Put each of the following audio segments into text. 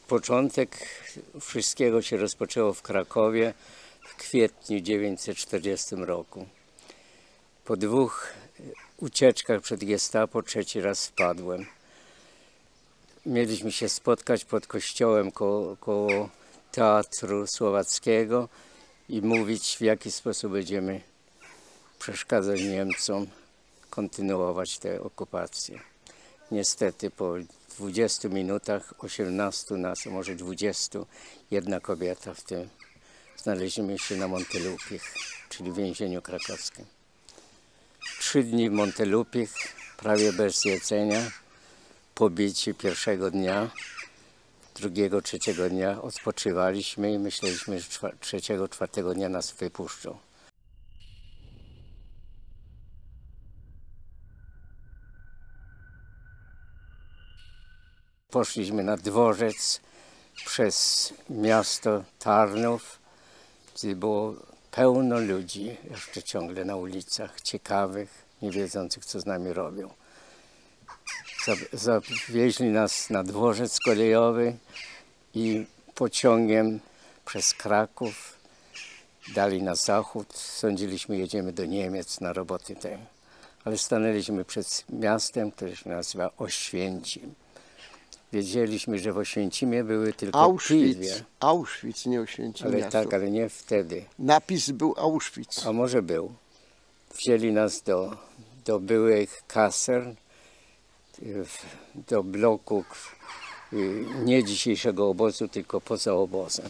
Początek wszystkiego się rozpoczęło w Krakowie w kwietniu 1940 roku. Po 2 ucieczkach przed Gestapo 3. raz wpadłem. Mieliśmy się spotkać pod kościołem koło Teatru Słowackiego i mówić, w jaki sposób będziemy przeszkadzać Niemcom kontynuować tę okupację. Niestety po 20 minutach, 18 nas, może 20, jedna kobieta w tym, znaleźliśmy się na Montelupich, czyli w więzieniu krakowskim. 3 dni w Montelupich, prawie bez jedzenia, pobici pierwszego dnia, 2., 3. dnia odpoczywaliśmy i myśleliśmy, że 3., 4. dnia nas wypuszczą. Poszliśmy na dworzec przez miasto Tarnów, gdzie było pełno ludzi jeszcze ciągle na ulicach, ciekawych, nie wiedzących, co z nami robią. Zawieźli nas na dworzec kolejowy i pociągiem przez Kraków dali na zachód. Sądziliśmy, jedziemy do Niemiec na roboty te. Ale stanęliśmy przed miastem, które się nazywa Oświęcim. Wiedzieliśmy, że w Oświęcimie były tylko piwie. Auschwitz, nie Oświęcim Ale miasto. tak, ale nie wtedy. Napis był Auschwitz. A może był. Wzięli nas do byłych kasern, do bloku nie dzisiejszego obozu, tylko poza obozem.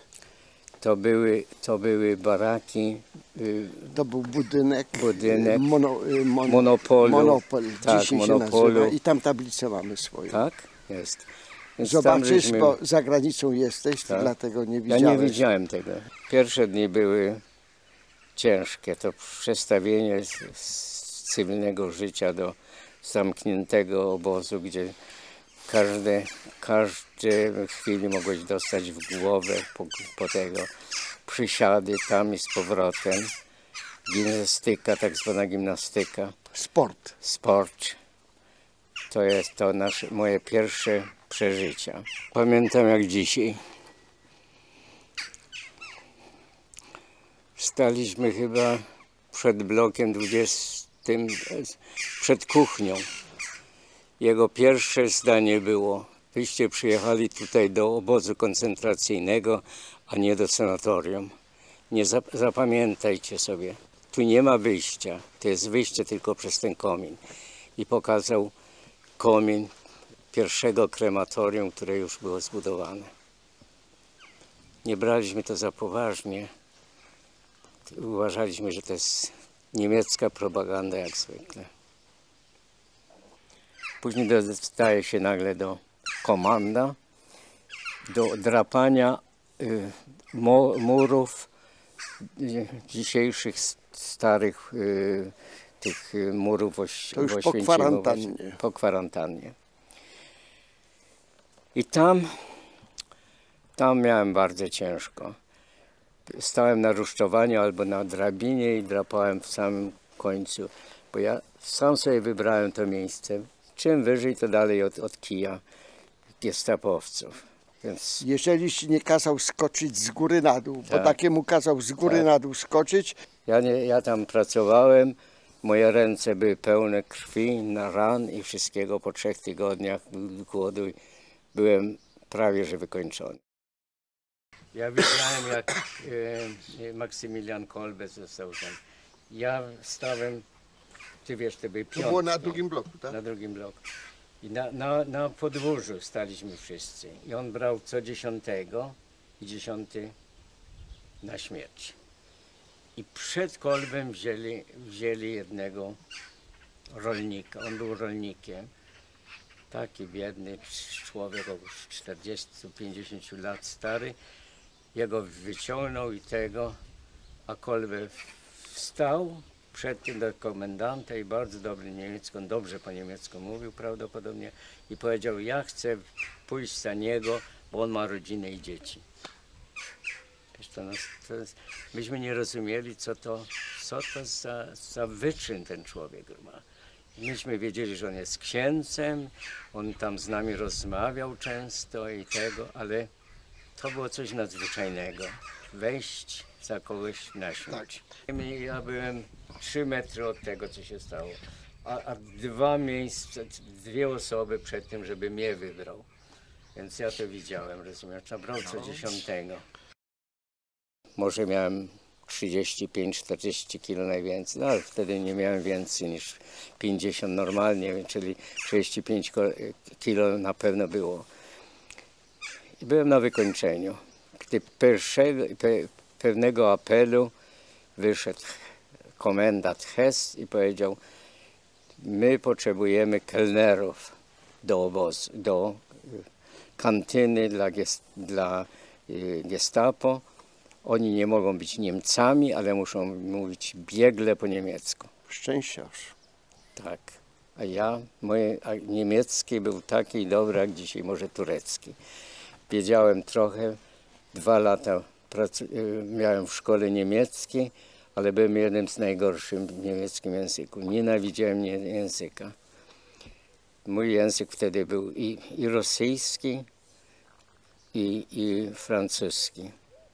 To były baraki. To był budynek Monopolu. Monopol, Tak, dzisiaj Monopolu. się nazywa. I tam tablicę mamy swoją. Tak, jest. Więc zobaczysz, bo za granicą jesteś, tak. Dlatego nie widziałeś. Ja nie widziałem tego. Pierwsze dni były ciężkie. To przestawienie z cywilnego życia do zamkniętego obozu, gdzie każde chwili mogłeś dostać w głowę po tego. Przysiady tam i z powrotem. Gimnastyka, tak zwana gimnastyka. Sport. To jest moje pierwsze przeżycia. Pamiętam jak dzisiaj. Staliśmy chyba przed blokiem 20, przed kuchnią. Jego pierwsze zdanie było: wyście przyjechali tutaj do obozu koncentracyjnego, a nie do sanatorium. Nie zapamiętajcie sobie, tu nie ma wyjścia, to jest wyjście tylko przez ten komin. I pokazał komin pierwszego krematorium, które już było zbudowane. Nie braliśmy to za poważnie. Uważaliśmy, że to jest niemiecka propaganda jak zwykle. Później dostaje się nagle do komanda, do drapania murów dzisiejszych starych tych murów to już po kwarantannie. Po kwarantannie. I tam miałem bardzo ciężko. Stałem na rusztowaniu albo na drabinie i drapałem w samym końcu, bo ja sam sobie wybrałem to miejsce. Czym wyżej, to dalej od kija gestapowców. Więc... Jeżeli ci nie kazał skoczyć z góry na dół, bo takiemu kazał z góry na dół skoczyć. Ja tam pracowałem, moje ręce były pełne krwi, ran i wszystkiego. Po 3 tygodniach głodu byłem prawie że wykończony. Ja widziałem, jak Maksymilian Kolbe został tam. Ja stałem, ty wiesz, to był piątek. To było na drugim bloku, tak? Na drugim bloku. I na podwórzu staliśmy wszyscy. I on brał co 10 i 10 na śmierć. I przed Kolbem wzięli jednego rolnika. On był rolnikiem. Taki biedny człowiek, około 40-50 lat stary. Jego wyciągnął i tego, a Kolbe wstał przed tym do komendanta i bardzo dobry niemiecki, on dobrze po niemiecku mówił prawdopodobnie i powiedział: ja chcę pójść za niego, bo on ma rodzinę i dzieci. Myśmy nie rozumieli, co to za wyczyn ten człowiek ma. Myśmy wiedzieli, że on jest księdzem, on tam z nami rozmawiał często i tego, ale to było coś nadzwyczajnego. Wejść za kogoś na śmierć. Ja byłem 3 metry od tego, co się stało, a 2 miejsca, 2 osoby przed tym, żeby mnie wybrał. Więc ja to widziałem, rozumiesz, nabrał co 10. Może miałem 35-40 kilo najwięcej, no ale wtedy nie miałem więcej niż 50 normalnie, czyli 35 kilo na pewno było. I byłem na wykończeniu. Gdy pewnego apelu wyszedł komendant Hess i powiedział: my potrzebujemy kelnerów do obozu, do kantyny dla gestapo. Oni nie mogą być Niemcami, ale muszą mówić biegle po niemiecku. Szczęściarz. Tak. A niemiecki był taki dobry, jak dzisiaj może turecki. Wiedziałem trochę, 2 lata miałem w szkole niemiecki, ale byłem jednym z najgorszych w niemieckim języku. Nienawidziłem języka. Mój język wtedy był i rosyjski, i francuski.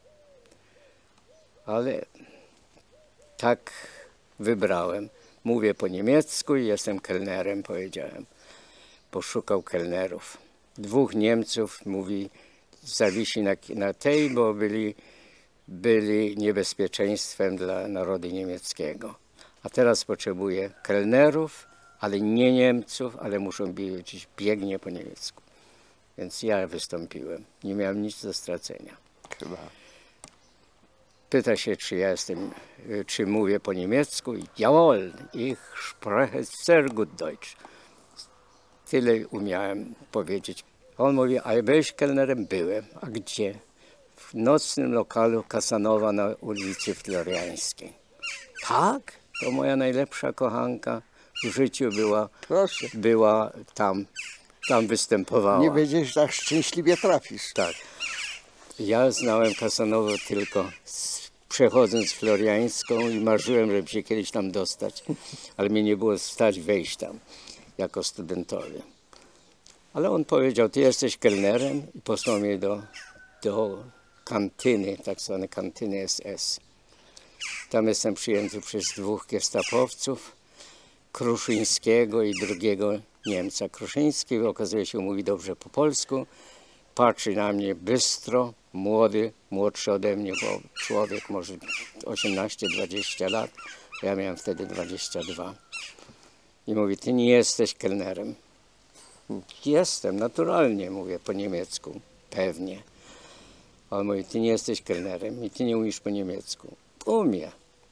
Ale tak wybrałem. Mówię po niemiecku i jestem kelnerem, powiedziałem. Poszukał kelnerów. 2 Niemców mówi, zawisi na tej, bo byli niebezpieczeństwem dla narodu niemieckiego. A teraz potrzebuję kelnerów, ale nie Niemców, ale muszą być biegnie po niemiecku. Więc ja wystąpiłem. Nie miałem nic do stracenia. Chyba. Pyta się, czy mówię po niemiecku. Jawohl, ich spreche sehr gut Deutsch. Tyle umiałem powiedzieć. On mówi, a byłeś kelnerem? Byłem. A gdzie? W nocnym lokalu Kasanowa na ulicy Floriańskiej. Tak? To moja najlepsza kochanka w życiu była tam występowała. Nie wiedziesz, że tak szczęśliwie trafisz. Tak. Ja znałem Kasanowę tylko przechodząc Floriańską i marzyłem, żeby się kiedyś tam dostać, ale mnie nie było stać wejść tam jako studentowi. Ale on powiedział, ty jesteś kelnerem i posłał mnie do kantyny, tak zwanej kantyny SS. Tam jestem przyjęty przez 2 gestapowców, Kruszyńskiego i drugiego Niemca. Kruszyński, okazuje się, mówi dobrze po polsku, patrzy na mnie bystro, młodszy ode mnie, bo człowiek może 18-20 lat, ja miałem wtedy 22. I mówi, ty nie jesteś kelnerem. Jestem, naturalnie mówię po niemiecku, pewnie. On mówi, ty nie jesteś kelnerem i ty nie umiesz po niemiecku. Umie.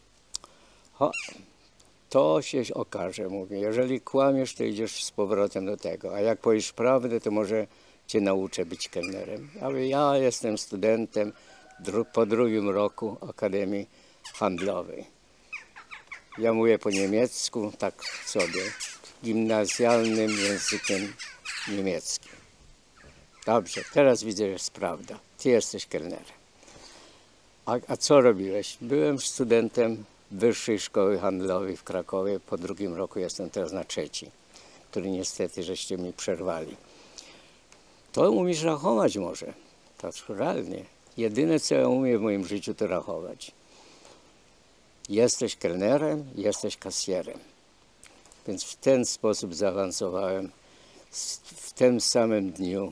To się okaże, mówię. Jeżeli kłamiesz, to idziesz z powrotem do tego. A jak powiesz prawdę, to może cię nauczę być kelnerem. Ale ja jestem studentem po 2. roku Akademii Handlowej. Ja mówię po niemiecku, tak sobie, gimnazjalnym językiem niemieckim. Dobrze, teraz widzę, że jest prawda. Ty jesteś kelnerem. A co robiłeś? Byłem studentem Wyższej Szkoły Handlowej w Krakowie. Po 2. roku jestem teraz na 3., który niestety żeście mi przerwali. To umiesz rachować może. Naturalnie. Jedyne, co ja umiem w moim życiu, to rachować. Jesteś kelnerem, jesteś kasjerem. Więc w ten sposób zaawansowałem w tym samym dniu.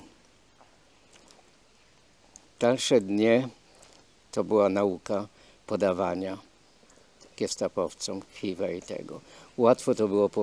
Dalsze dnie to była nauka podawania gestapowcom piwa i tego. Łatwo to było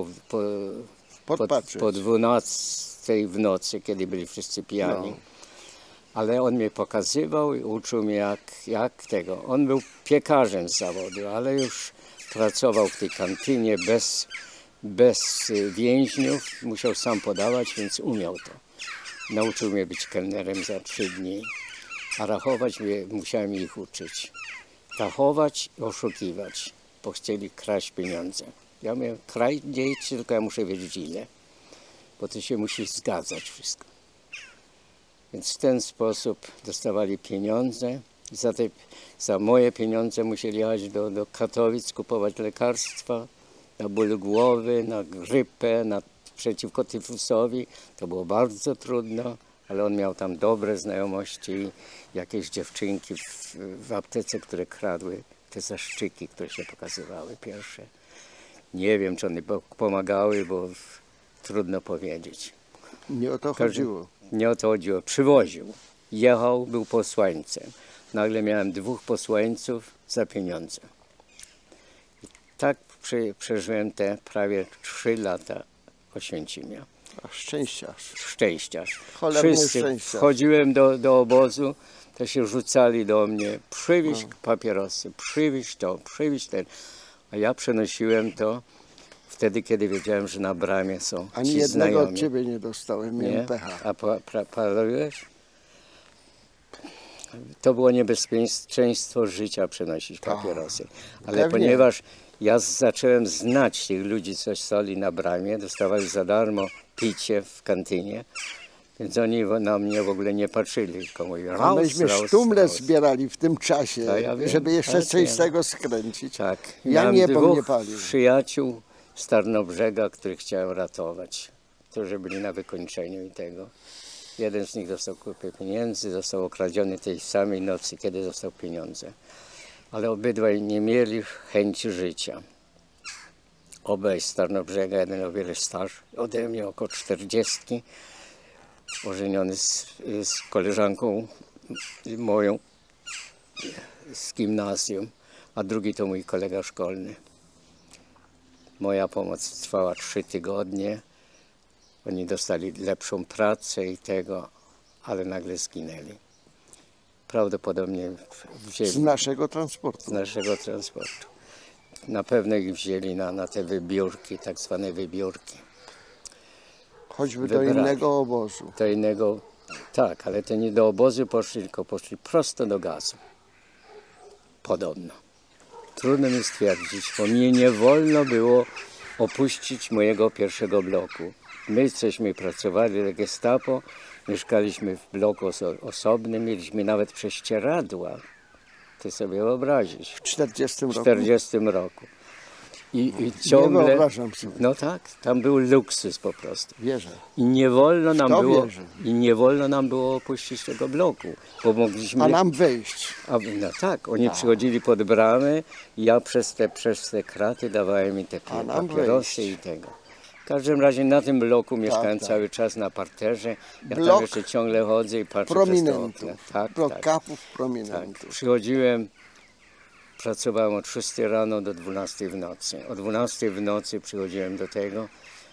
po 12 w nocy, kiedy byli wszyscy pijani. No. Ale on mnie pokazywał i uczył mnie jak tego. On był piekarzem z zawodu, ale już pracował w tej kantynie bez więźniów. Musiał sam podawać, więc umiał to. Nauczył mnie być kelnerem za 3 dni. A rachować musiałem ich uczyć. Rachować i oszukiwać, bo chcieli kraść pieniądze. Ja mówię, krajcie, tylko ja muszę wiedzieć ile, bo to się musi zgadzać wszystko. Więc w ten sposób dostawali pieniądze. Za moje pieniądze musieli jechać do Katowic, kupować lekarstwa, na ból głowy, na grypę, przeciwko tyfusowi. To było bardzo trudno, ale on miał tam dobre znajomości, jakieś dziewczynki w aptece, które kradły te zaszczyki, które się pokazywały pierwsze. Nie wiem, czy one pomagały, bo trudno powiedzieć. Nie o to chodziło. Nie o to chodziło. Przywoził. Jechał, był posłańcem. Nagle miałem 2 posłańców za pieniądze. I tak przeżyłem te prawie 3 lata Oświęcimia. A szczęściarz. Szczęściarz. Cholerny Wszyscy szczęściarz. wchodziłem do obozu, to się rzucali do mnie, przywieź papierosy, przywieź to, przywieź ten. A ja przenosiłem to wtedy, kiedy wiedziałem, że na bramie są Ani ci jednego znajomi. od ciebie nie dostałem, Nie? miałem pecha. A paliłeś? To było niebezpieczeństwo życia przenosić papierosy. Ale pewnie. ponieważ ja zacząłem znać tych ludzi, co stali na bramie, dostawali za darmo picie w kantynie, więc oni na mnie w ogóle nie patrzyli, tylko mówili, A myśmy sztumle zbierali w tym czasie, To ja wiem, żeby jeszcze tak, coś wiem. z tego skręcić. Tak. Ja Miałem nie, bo 2 mnie palił. przyjaciół z Tarnobrzega, których chciałem ratować, którzy byli na wykończeniu i tego. Jeden z nich dostał kupę pieniędzy, został okradziony tej samej nocy, kiedy dostał pieniądze. Ale obydwaj nie mieli chęci życia. Obaj z Tarnobrzega, jeden o wiele starszy, ode mnie około 40, ożeniony z koleżanką moją z gimnazjum, a drugi to mój kolega szkolny. Moja pomoc trwała 3 tygodnie. Oni dostali lepszą pracę i tego, ale nagle zginęli. Prawdopodobnie wzięli Z naszego transportu. z naszego transportu. Na pewno ich wzięli na te wybiórki, tak zwane wybiórki. Choćby do Wybrali. innego obozu. Do innego, tak, ale to nie do obozu poszli, tylko poszli prosto do gazu. Podobno. Trudno mi stwierdzić, bo mnie nie wolno było opuścić mojego pierwszego bloku. My żeśmy pracowali w Gestapo, mieszkaliśmy w bloku osobnym, mieliśmy nawet prześcieradła. Ty sobie wyobrazisz. W 40 W roku. 40 roku. I Nie ciągle. wyobrażam sobie. No tak, tam był luksus po prostu. Wierzę. I nie wolno nam to było. wierzę. I nie wolno nam było opuścić tego bloku, bo mogliśmy. A nam wyjść. No tak, oni przychodzili pod bramę i ja przez te kraty dawałem im te A nam papierosy wyjść. i tego. W każdym razie na tym bloku mieszkałem tak. cały czas na parterze. Ja tam Blok jeszcze ciągle chodzę i patrzę przez to Prominentów. okno. Tak, Blok tak, kapów tak. prominentów. Przychodziłem, pracowałem od 6 rano do 12 w nocy. O 12 w nocy przychodziłem do tego.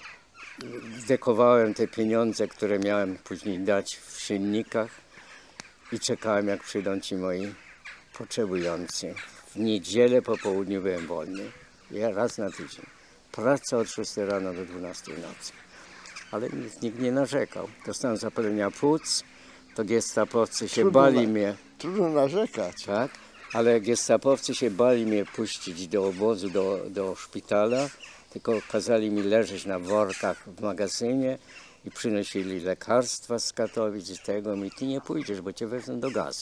Dekowałem te pieniądze, które miałem później dać w silnikach i czekałem, jak przyjdą ci moi potrzebujący. W niedzielę po południu byłem wolny. Ja raz na tydzień. Praca od 6 rano do 12 w nocy. Ale nikt nie narzekał. Dostałem zapalenia płuc, to gestapowcy się Trudno bali na- mnie, Trudno narzekać. tak? Ale gestapowcy się bali mnie puścić do obozu, do szpitala, tylko kazali mi leżeć na workach w magazynie i przynosili lekarstwa z Katowic i tego. I ty nie pójdziesz, bo cię wezmą do gazu.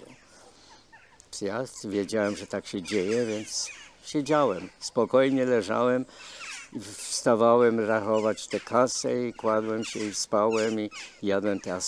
Ja wiedziałem, że tak się dzieje, więc siedziałem. Spokojnie leżałem, wstawałem rachować tę kasę i kładłem się i spałem i jadłem tę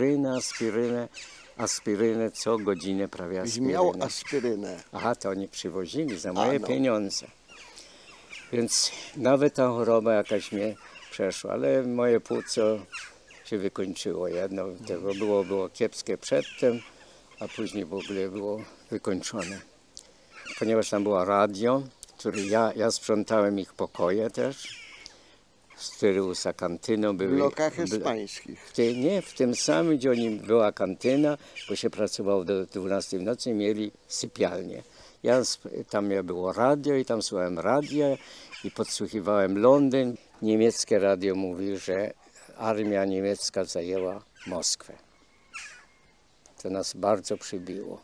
aspirynę co godzinę prawie Byś miał aspirynę. aspirynę. Aha, to oni przywozili za moje no. pieniądze. Więc nawet ta choroba jakaś mnie przeszła, ale moje płuco się wykończyło. Jedno tego było kiepskie przedtem, a później w ogóle było wykończone. Ponieważ tam było radio, który ja sprzątałem ich pokoje też, z Tyryusa kantyną W były. blokach hiszpańskich. W tym samym, gdzie była kantyna, bo się pracowało do 12 w nocy, mieli sypialnię. Tam było radio i tam słuchałem radia i podsłuchiwałem Londyn. Niemieckie radio mówi, że armia niemiecka zajęła Moskwę. To nas bardzo przybiło.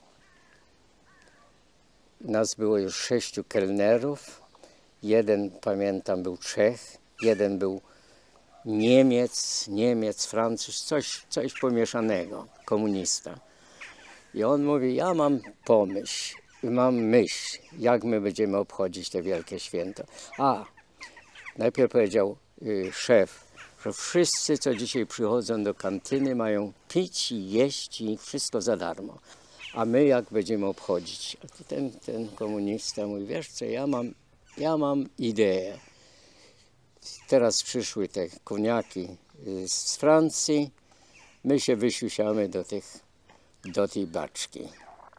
Nas było już 6 kelnerów. Jeden, pamiętam, był Czech, jeden był Niemiec, Francuz, coś pomieszanego, komunista. I on mówi, ja mam myśl, jak my będziemy obchodzić te wielkie święto. Najpierw powiedział szef, że wszyscy, co dzisiaj przychodzą do kantyny, mają pić i jeść i wszystko za darmo. A my jak będziemy obchodzić? A ten komunista mówi, wiesz co, ja mam ideę. Teraz przyszły te koniaki z Francji, my się wysiusiamy do tej baczki.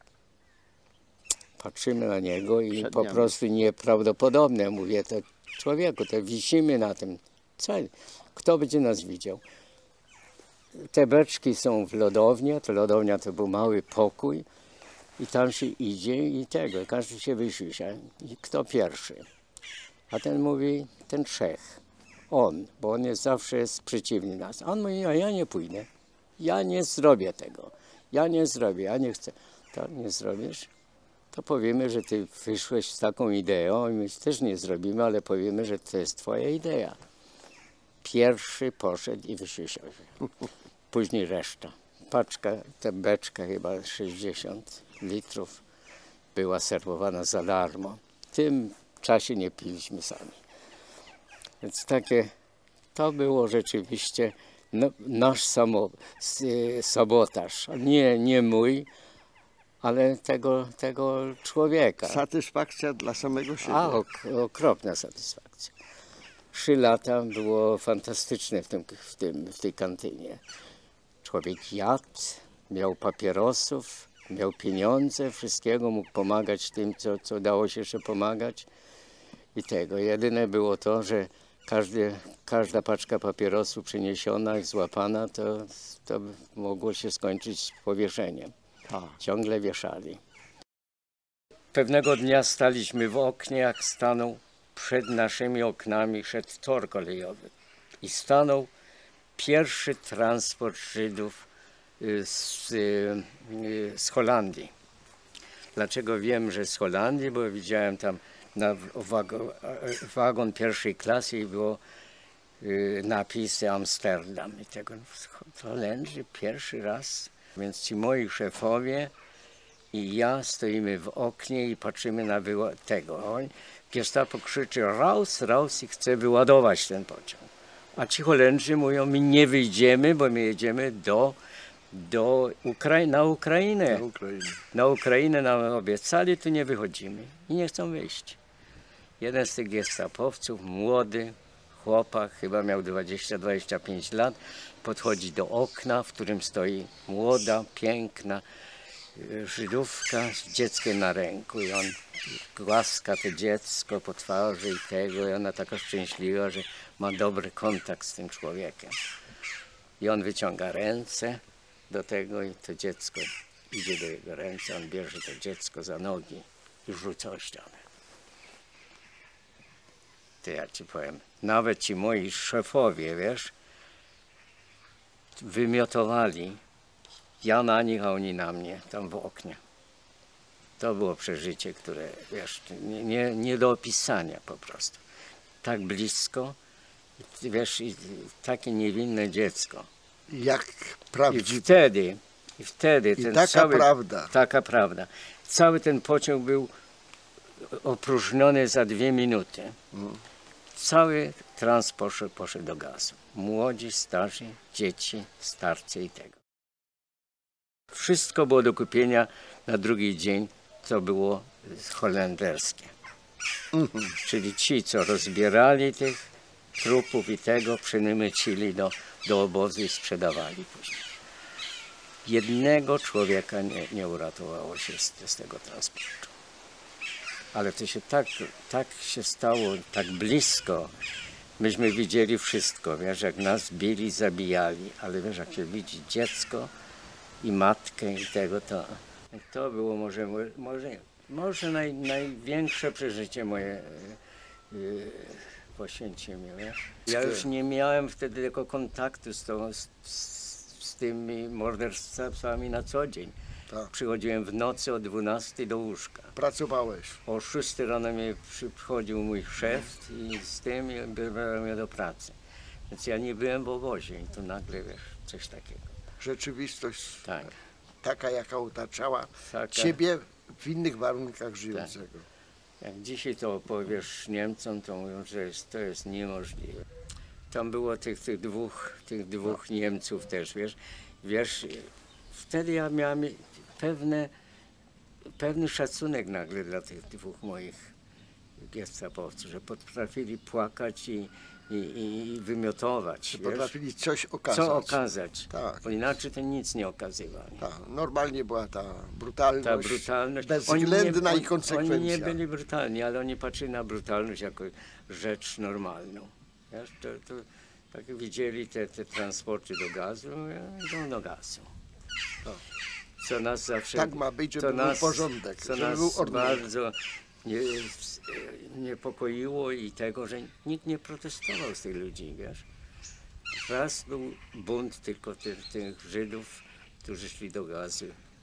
Patrzymy na niego i po prostu nieprawdopodobne. Mówię, to człowieku, to wisimy na tym. Co? Kto będzie nas widział? Te beczki są w lodowni, to lodownia to był mały pokój i tam się idzie i każdy się wysiusia. I kto pierwszy? A ten mówi, ten Czech, bo on zawsze jest przeciwny nas. A on mówi, a ja nie pójdę, ja nie zrobię tego, ja nie zrobię, ja nie chcę. To nie zrobisz? To powiemy, że ty wyszłeś z taką ideą i my też nie zrobimy, ale powiemy, że to jest twoja idea. Pierwszy poszedł i wysiusiał się. Później reszta. Ta beczka chyba 60 litrów była serwowana za darmo. W tym czasie nie piliśmy sami. Więc to było rzeczywiście nasz sabotaż. Nie mój, ale tego człowieka. Satysfakcja dla samego siebie. Okropna satysfakcja. 3 lata było fantastyczne w tej kantynie. Człowiek jadł, miał papierosów, miał pieniądze, wszystkiego, mógł pomagać tym, co dało się jeszcze pomagać. I jedyne było to, że każda paczka papierosów przyniesiona i złapana, to mogło się skończyć powieszeniem. Ciągle wieszali. Pewnego dnia staliśmy w oknie, jak stanął przed naszymi oknami, szedł tor kolejowy i stanął pierwszy transport Żydów z Holandii. Dlaczego wiem, że z Holandii? Bo widziałem tam wagon pierwszej klasy i było napisy Amsterdam. I Holendrzy pierwszy raz. Więc ci moi szefowie i ja stoimy w oknie i patrzymy na tego. Gestapo krzyczy raus, raus i chce wyładować ten pociąg. A ci Holendrzy mówią, my nie wyjdziemy, bo my jedziemy na Ukrainę. Na Ukrainę nam obiecali, tu nie wychodzimy. I nie chcą wyjść. Jeden z tych gestapowców, młody chłopak, chyba miał 20-25 lat, podchodzi do okna, w którym stoi młoda, piękna Żydówka z dzieckiem na ręku. I on głaska to dziecko po twarzy i ona taka szczęśliwa, że ma dobry kontakt z tym człowiekiem. I on wyciąga ręce do tego i to dziecko idzie do jego ręce, on bierze to dziecko za nogi i rzuca o ścianę. To ja ci powiem, nawet ci moi szefowie, wiesz, wymiotowali, ja na nich, a oni na mnie, tam w oknie. To było przeżycie, które, wiesz, nie do opisania po prostu. Tak blisko, wiesz, i takie niewinne dziecko. Jak prawdziwe. I wtedy ten taka prawda. Cały ten pociąg był opróżniony za 2 minuty. Cały transport poszedł do gazu. Młodzi, starzy, dzieci, starcy i tego. Wszystko było do kupienia na drugi dzień, co było holenderskie. Czyli ci, co rozbierali tych trupów i przemycili do obozu i sprzedawali później. Jednego człowieka nie uratowało się z tego transportu. Ale to się tak się stało, tak blisko. Myśmy widzieli wszystko, wiesz, jak nas bili, zabijali, ale wiesz, jak się widzi dziecko i matkę i to było może największe przeżycie moje po Święcimiu, wiesz. Ja już nie miałem wtedy tylko kontaktu z tymi morderstwami na co dzień. Tak. Przychodziłem w nocy o 12 do łóżka. Pracowałeś. O 6 rano przychodził mój szef i z tym brałem mnie do pracy. Więc ja nie byłem w obozie i tu nagle, wiesz, coś takiego. Rzeczywistość taka, jaka otaczała ciebie w innych warunkach żyjącego. Jak dzisiaj to opowiesz Niemcom, to mówią, że to jest niemożliwe. Tam było tych dwóch Niemców też, wiesz, wtedy ja miałem pewny szacunek nagle dla tych dwóch moich gestapowców, że potrafili płakać i wymiotować. Czy wiesz? potrafili coś okazać. Co okazać, Tak. bo inaczej to nic nie okazywali. Tak, normalnie była ta brutalność, Ta brutalność. bezwzględna i Oni konsekwencja. nie byli brutalni, ale oni patrzyli na brutalność jako rzecz normalną. Wiesz, to tak widzieli te transporty do gazu, idą do gazu. Co nas zawsze... Tak ma być, żeby co był nas, porządek, co żeby nas był ordynarny. bardzo niepokoiło i tego, że nikt nie protestował z tych ludzi, wiesz. Raz był bunt tylko tych Żydów, którzy szli do gazu.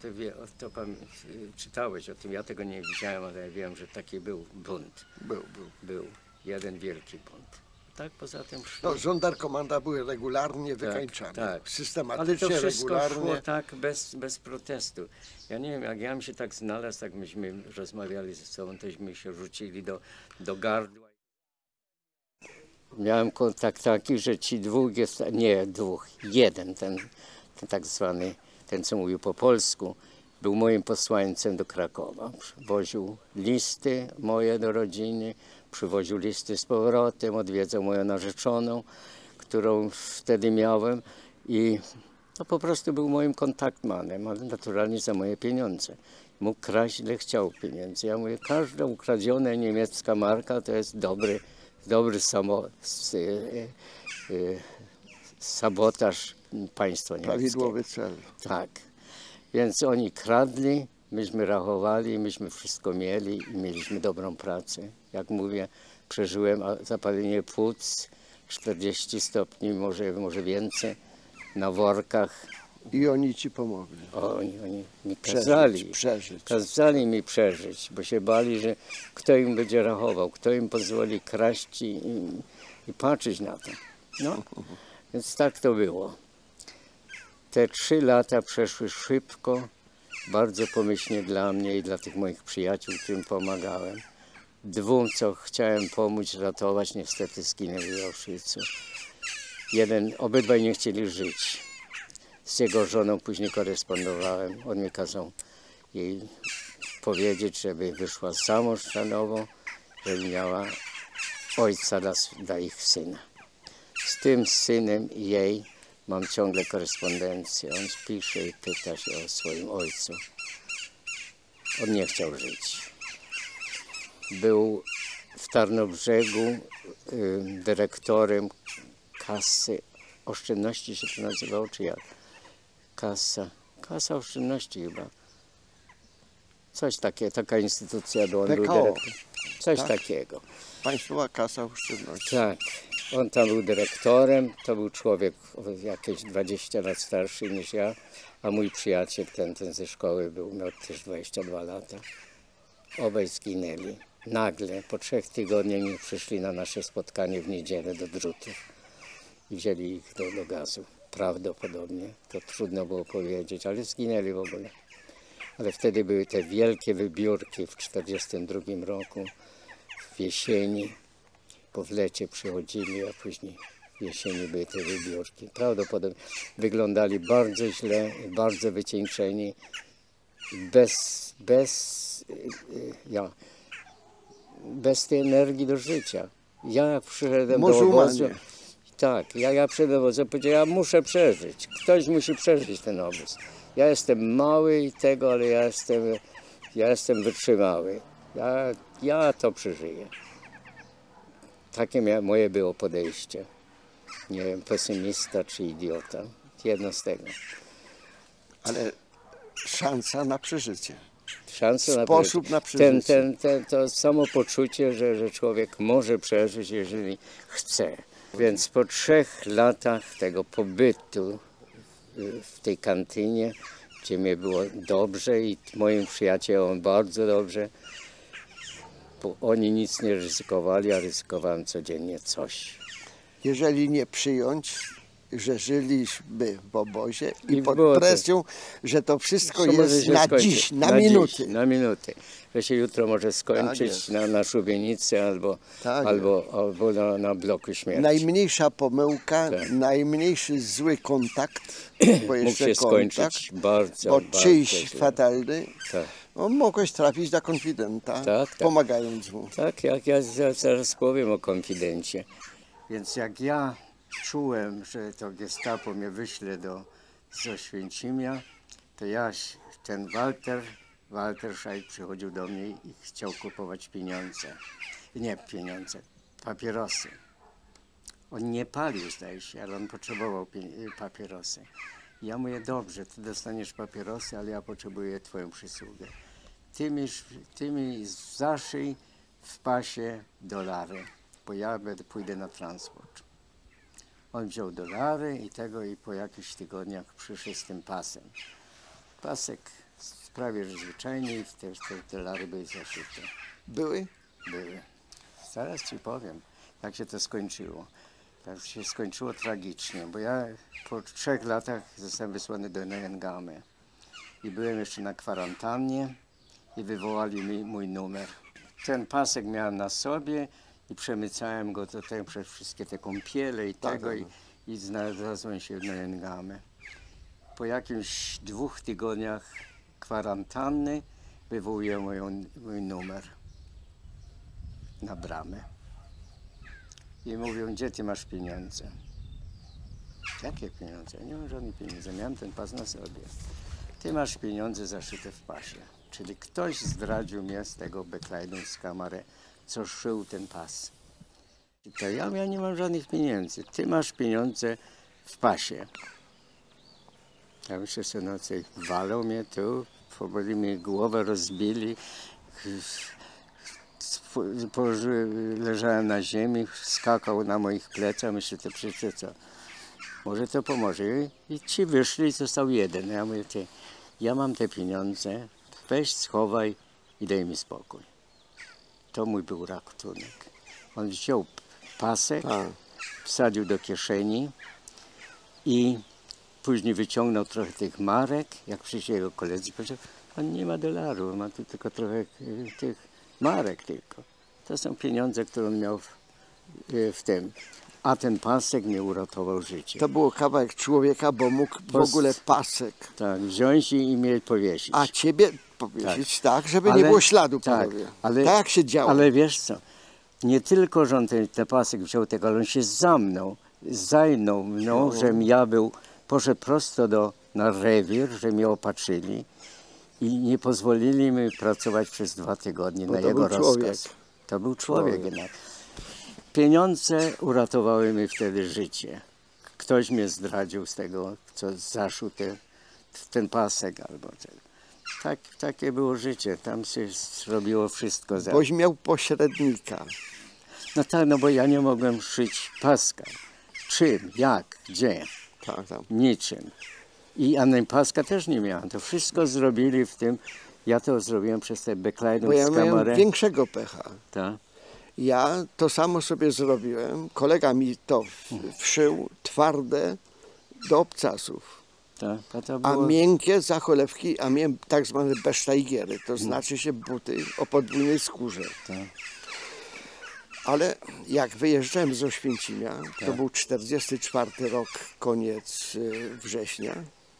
Czytałeś o tym, ja tego nie widziałem, ale ja wiem, że taki był bunt. Był jeden wielki bunt. Tak, poza tym szli. No, żandarkomanda były regularnie wykańczane, tak. systematycznie, Ale to wszystko regularnie. szło tak bez protestu. Ja nie wiem, jak ja bym się tak znalazł, tak myśmy rozmawiali ze sobą, tośmy się rzucili do gardła. Miałem kontakt taki, że ci jeden, ten tak zwany, ten co mówił po polsku, był moim posłańcem do Krakowa. Przywoził listy moje do rodziny, przywoził listy z powrotem, odwiedzał moją narzeczoną, którą wtedy miałem i to po prostu był moim kontaktmanem, ale naturalnie za moje pieniądze. Mógł kraść ile chciał pieniędzy. Ja mówię, każda ukradziona niemiecka marka to jest dobry sabotaż państwa niemieckiego. Prawidłowy cel. Tak. Więc oni kradli, myśmy rachowali, myśmy wszystko mieli i mieliśmy dobrą pracę. Jak mówię, przeżyłem zapalenie płuc, 40 stopni, może więcej, na workach. I oni ci pomogli. Oni mi Przeżyć. Kazali mi przeżyć, bo się bali, że kto im będzie rachował, kto im pozwoli kraść i patrzeć na to. No, więc tak to było. Te 3 lata przeszły szybko, bardzo pomyślnie dla mnie i dla tych moich przyjaciół, którym pomagałem. 2, co chciałem pomóc, ratować, niestety zginęli w Auschwitzu. Obydwaj nie chcieli żyć. Z jego żoną później korespondowałem. On mi kazał jej powiedzieć, żeby wyszła za mąż na nowo, żeby miała ojca dla ich syna. Z tym synem jej mam ciągle korespondencję. On pisze i pyta się o swoim ojcu. On nie chciał żyć. Był w Tarnobrzegu dyrektorem kasy oszczędności, się to nazywało, czy jak? Kasa oszczędności chyba. Coś takiego, taka instytucja, bo on był dyrektorem. Coś takiego. Państwowa Kasa Oszczędności. Tak. On tam był dyrektorem, to był człowiek jakieś 20 lat starszy niż ja, a mój przyjaciel, ten ze szkoły miał też 22 lata. Obaj zginęli. Nagle, po 3 tygodniach nie przyszli na nasze spotkanie w niedzielę do Drutów i wzięli ich do gazu. Prawdopodobnie, to trudno było powiedzieć, ale zginęli w ogóle. Ale wtedy były te wielkie wybiórki w 1942 roku, w jesieni. Bo w lecie przychodzili, a później w jesieni były te wybiórki. Prawdopodobnie wyglądali bardzo źle, bardzo wycieńczeni, bez tej energii do życia. Ja jak przyszedłem do obozu, ja przyszedłem do obozu, powiedziałem, ja muszę przeżyć. Ktoś musi przeżyć ten obóz. Ja jestem mały i tego, ale ja jestem wytrzymały. Ja to przeżyję. Takie moje było podejście. Nie wiem, pesymista czy idiota. Jedno z tego. Ale szansa na przeżycie. Sposób na przeżycie. To samopoczucie, że człowiek może przeżyć, jeżeli chce. Więc po 3 latach tego pobytu w tej kantynie, gdzie mi było dobrze i moim przyjaciołom bardzo dobrze, bo oni nic nie ryzykowali, a ryzykowałem codziennie coś. Jeżeli nie przyjąć że żyliśmy w obozie I i w pod błocie. presją, że to wszystko Co może jest się na skończyć? dziś, na minuty. Dziś, na minuty. Że się jutro może skończyć jest. na szubienicy Tak albo na bloku śmierci. Najmniejsza pomyłka, Tak. najmniejszy zły kontakt, bo Mógł jeszcze się kontakt, skończyć bardzo, bo bardzo czyjś źle. fatalny, Tak. mogłeś trafić na konfidenta, Tak. pomagając mu. Tak, jak ja zaraz powiem o konfidencie. Więc jak ja czułem, że to gestapo mnie wyśle z Oświęcimia, to ten Walter Scheidt przychodził do mnie i chciał kupować pieniądze. Nie pieniądze, papierosy. On nie palił, zdaje się, ale on potrzebował papierosy. Ja mówię, dobrze, ty dostaniesz papierosy, ale ja potrzebuję twoją przysługę. Ty mi zaszyj w pasie dolary, bo ja pójdę na transport. On wziął dolary i po jakichś tygodniach przyszedł z tym pasem. Pasek prawie że zwyczajnie i te dolary były zaszyte. Były? Były. Zaraz ci powiem, jak się to skończyło. Tak się skończyło tragicznie, bo ja po 3 latach zostałem wysłany do Neuengamy i byłem jeszcze na kwarantannie i wywołali mi mój numer. Ten pasek miałem na sobie i przemycałem go tutaj przez wszystkie te kąpiele i tego i znalazłem się w Neuengamy. Po jakimś 2 tygodniach kwarantanny wywołuję mój numer na bramę. I mówią, gdzie ty masz pieniądze? Jakie pieniądze? Ja nie mam żadnych pieniędzy, miałem ten pas na sobie. Ty masz pieniądze zaszyte w pasie. Czyli ktoś zdradził mnie z tego Bekleidung z kamerę, co szył ten pas. I to ja nie mam żadnych pieniędzy. Ty masz pieniądze w pasie. Ja myślę sobie, no co, walą mnie tu, powoli mi głowę rozbili. Leżałem na ziemi, skakał na moich plecach, myślę, to przecież co, może to pomoże. I ci wyszli i został jeden. Ja mówię, ja mam te pieniądze, weź, schowaj i daj mi spokój. To mój był ratunek. On wziął pasek, wsadził do kieszeni i później wyciągnął trochę tych marek. Jak przyszli jego koledzy, powiedział, on nie ma dolarów, ma tu tylko trochę tych marek tylko. To są pieniądze, które on miał w tym. A ten pasek mi uratował życie. To było kawałek człowieka, bo mógł w ogóle pasek. Tak, wziąć i mnie powiesić. A ciebie powiesić tak, żeby nie było śladu po tobie. Tak jak się działo. Ale wiesz co, nie tylko, że on ten pasek wziął tego, ale on się zajnął mną, żem ja poszedł prosto na rewir, że mnie opatrzyli i nie pozwolili mi pracować przez 2 tygodnie na jego rozkaz. To był człowiek jednak. Pieniądze uratowały mi wtedy życie. Ktoś mnie zdradził z tego, co zaszył ten pasek albo coś. Takie było życie. Tam się zrobiło wszystko. Boś miał pośrednika. No tak, no bo ja nie mogłem szyć paska. Czym, jak, gdzie? Tak. Niczym. A paska też nie miałem. To wszystko zrobili w tym. Ja to zrobiłem przez te Bekleidung z kamerę. Bo ja miałem większego pecha. Tak. Ja to samo sobie zrobiłem. Kolega mi to wszył twarde do obcasów. Tak, to A było... miękkie za cholewki, a miałem tak zwane besztajgiery, to znaczy się buty o podwójnej skórze. Tak. Ale jak wyjeżdżałem z Oświęcimia, to był 44 rok, koniec września,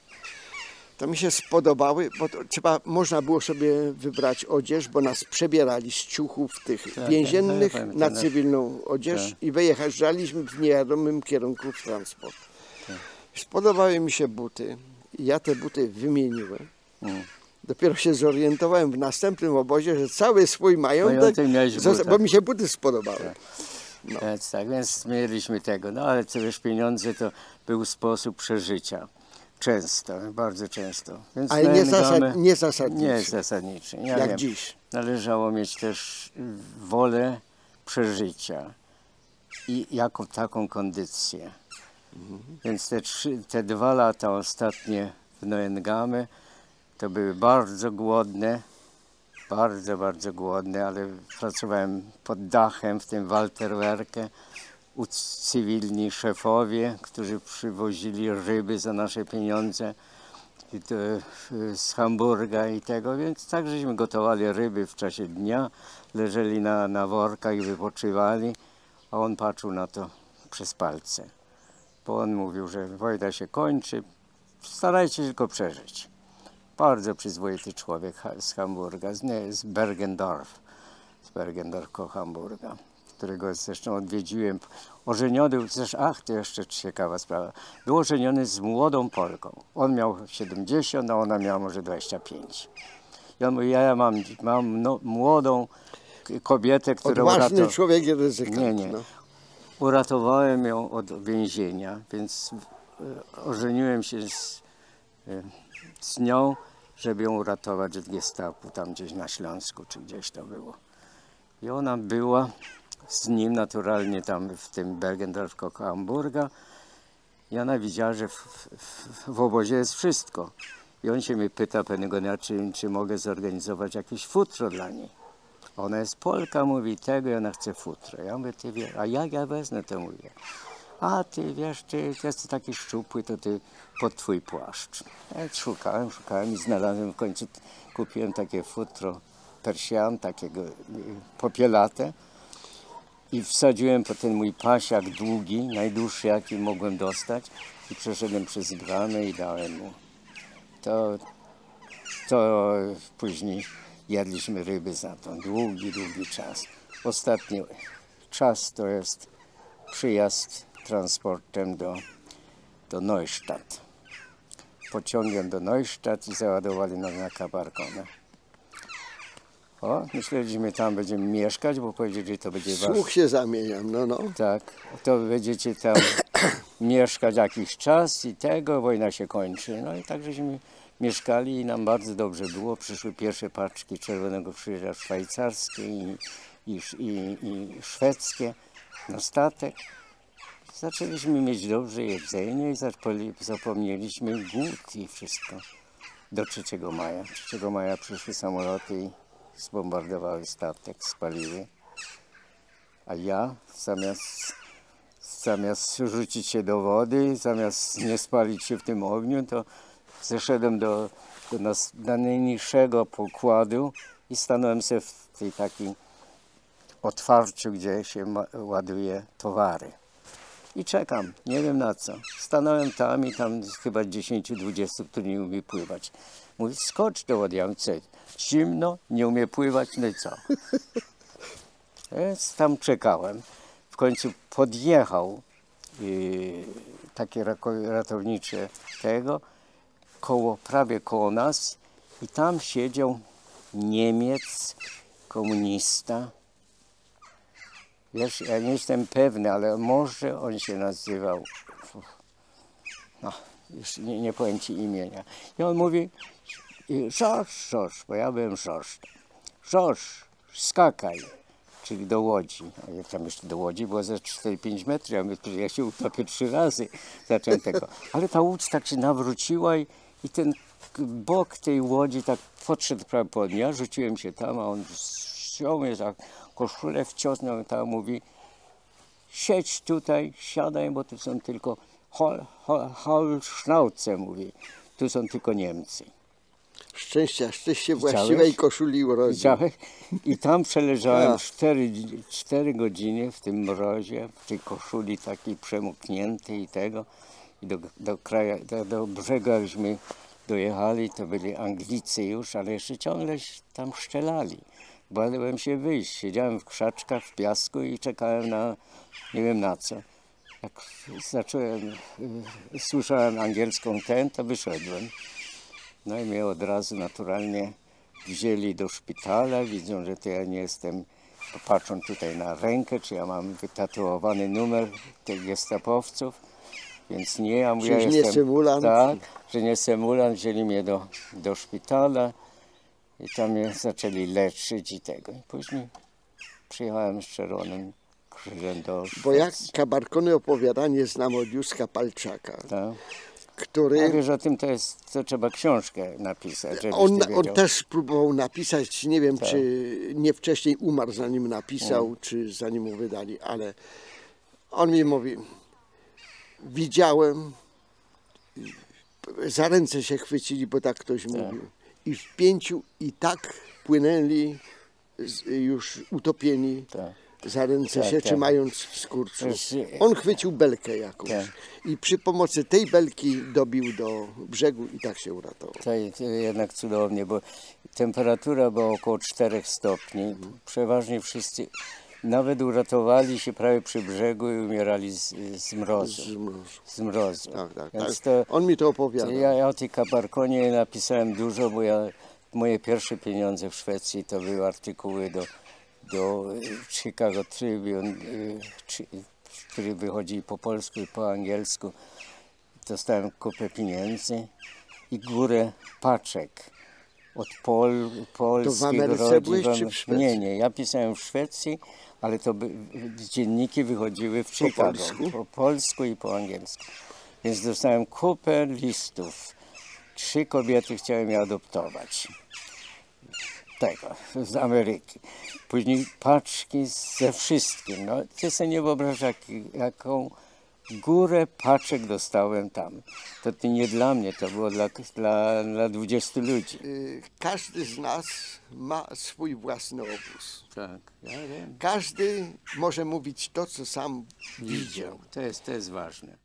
to mi się spodobały, bo można było sobie wybrać odzież, bo nas przebierali z ciuchów tych więziennych na cywilną odzież i wyjeżdżaliśmy w niewiadomym kierunku w transport. Spodobały mi się buty i ja te buty wymieniłem. Dopiero się zorientowałem w następnym obozie, że cały swój majątek, bo mi się buty spodobały. No. Więc mieliśmy tego. No ale co wiesz, pieniądze to był sposób przeżycia. Często, bardzo często. Więc ale nie zasadniczy. Nie zasadniczy. Ja jak wiem, dziś. Należało mieć też wolę przeżycia i jako taką kondycję. Więc te 2 lata ostatnie w Neuengamy to były bardzo głodne, bardzo głodne, ale pracowałem pod dachem w tym Walterwerke cywilni szefowie, którzy przywozili ryby za nasze pieniądze i to, z Hamburga i tego, więc tak żeśmy gotowali ryby w czasie dnia, leżeli na workach i wypoczywali, a on patrzył na to przez palce. Bo on mówił, że wojna się kończy, starajcie się tylko przeżyć. Bardzo przyzwoity człowiek z Hamburga, z Bergendorf, koło Hamburga, którego zresztą odwiedziłem. Ożeniony, zresztą, to jeszcze ciekawa sprawa, był ożeniony z młodą Polką. On miał 70, a ona miała może 25. I on mówi, ja mam młodą kobietę, która Odważny człowiek i ryzykant. Nie. No. Uratowałem ją od więzienia, więc ożeniłem się z nią, żeby ją uratować od gestapu, tam gdzieś na Śląsku, czy gdzieś to było. I ona była z nim naturalnie tam w tym Bergendorf koło Hamburga. I ona widziała, że w obozie jest wszystko. I on się mnie pyta pewnego dnia, czy mogę zorganizować jakieś futro dla niej. Ona jest Polka, mówi tego i ona chce futro. Ja mówię, ty wiesz, a jak ja wezmę, to mówię. A ty wiesz, ty jesteś taki szczupły, to ty pod twój płaszcz. Ja szukałem i znalazłem, w końcu kupiłem takie futro Persian, takiego popielate i wsadziłem po ten mój pasiak długi, najdłuższy jaki mogłem dostać i przeszedłem przez bramę i dałem mu. To później jedliśmy ryby za to. Długi czas. Ostatni czas to jest przyjazd transportem do Neustadt. Pociągiem do Neustadt i załadowali nas na Kabarkonę. Myśleliśmy, tam będziemy mieszkać, bo powiedzieli, że to będzie Słuch się zamieniam, no. Tak, to będziecie tam mieszkać jakiś czas i wojna się kończy. No i tak żeśmy mieszkali i nam bardzo dobrze było. Przyszły pierwsze paczki Czerwonego Krzyża szwajcarskie i szwedzkie na statek. Zaczęliśmy mieć dobrze jedzenie i zapomnieliśmy głód i wszystko. Do 3 maja. 3 maja przyszły samoloty i zbombardowały statek, spaliły. A ja zamiast rzucić się do wody, zamiast nie spalić się w tym ogniu, to zeszedłem do najniższego pokładu i stanąłem sobie w tej takiej otwarciu, gdzie się ładuje towary. I czekam, nie wiem na co. Stanąłem tam i tam chyba 10-20, którzy nie umie pływać. Mówi, skocz do wody. Ja mówię, zimno, nie umie pływać, no i co? Więc tam czekałem. W końcu podjechał takie ratownicze prawie koło nas i tam siedział Niemiec, komunista. Wiesz, ja nie jestem pewny, ale może on się nazywał, już nie powiem ci imienia. I on mówi, Żorż, bo ja byłem Żorż. Żorż, skakaj, czyli do łodzi. A ja tam jeszcze do łodzi było ze 4-5 metrów, ja się utopię 3 razy, zacząłem tego. Ale ta łódź tak się nawróciła i ten bok tej łodzi tak podszedł prawie pod mnie, rzuciłem się tam, a on wziął mnie za koszulę, wciosnął tam, mówi, siedź tutaj, siadaj, bo tu są tylko Holschnauze, mówi, tu są tylko Niemcy. Szczęście właściwej koszuli urodził. I tam przeleżałem 4 godziny w tym mrozie, w tej koszuli takiej przemokniętej i tego. I do brzegu jakśmy dojechali, to byli Anglicy już, ale jeszcze ciągle tam szczelali. Bałem się wyjść. Siedziałem w krzaczkach, w piasku i czekałem na, nie wiem na co. Jak słyszałem angielską to wyszedłem. No i mnie od razu naturalnie wzięli do szpitala. Widzą, że to ja nie jestem, patrzą tutaj na rękę, czy ja mam wytatuowany numer tych gestapowców. Więc nie, ja mówię, ja nie symulant. Tak, że nie symulant. Wzięli mnie do szpitala i tam mnie zaczęli leczyć i tego. I później przyjechałem z Czerwonym Krzyżem do Szwecji. Bo jak Kabarkony opowiadanie znam od Józka Palczaka. Tak. Który... A wiesz, o tym to trzeba książkę napisać, żebyś on też próbował napisać, nie wiem, czy nie wcześniej umarł, zanim napisał, czy zanim mu wydali, ale On mi mówi, widziałem, za ręce się chwycili, bo tak ktoś mówił. I w 5 i tak płynęli, już utopieni. Tak. Za ręce Tak, się tak. trzymając w skurczu. Przecież- On chwycił belkę jakąś Tak. i przy pomocy tej belki dobił do brzegu i tak się uratował. To jednak cudownie, bo temperatura była około 4 stopni. Przeważnie wszyscy nawet uratowali się prawie przy brzegu i umierali z mrozu. Z mrozu. Tak, tak, Więc tak. to, On mi to opowiadał. ja o tej kaparkonie napisałem dużo, bo moje pierwsze pieniądze w Szwecji to były artykuły do Chicago Tribune, który wychodzi po polsku i po angielsku. Dostałem kupę pieniędzy i górę paczek od polskich To w Ameryce rodzin. byłeś czy w Szwecji? Nie, ja pisałem w Szwecji, ale to dzienniki wychodziły w Chicago. polsku? Po polsku i po angielsku. Więc dostałem kupę listów. 3 kobiety chciały mnie adoptować. Tego, z Ameryki. Później paczki ze wszystkim. No, ty sobie nie wyobrażasz, jaką górę paczek dostałem tam. To nie dla mnie, to było dla 20 ludzi. Każdy z nas ma swój własny obóz. Tak, ja wiem. Każdy może mówić to, co sam widział. To jest ważne.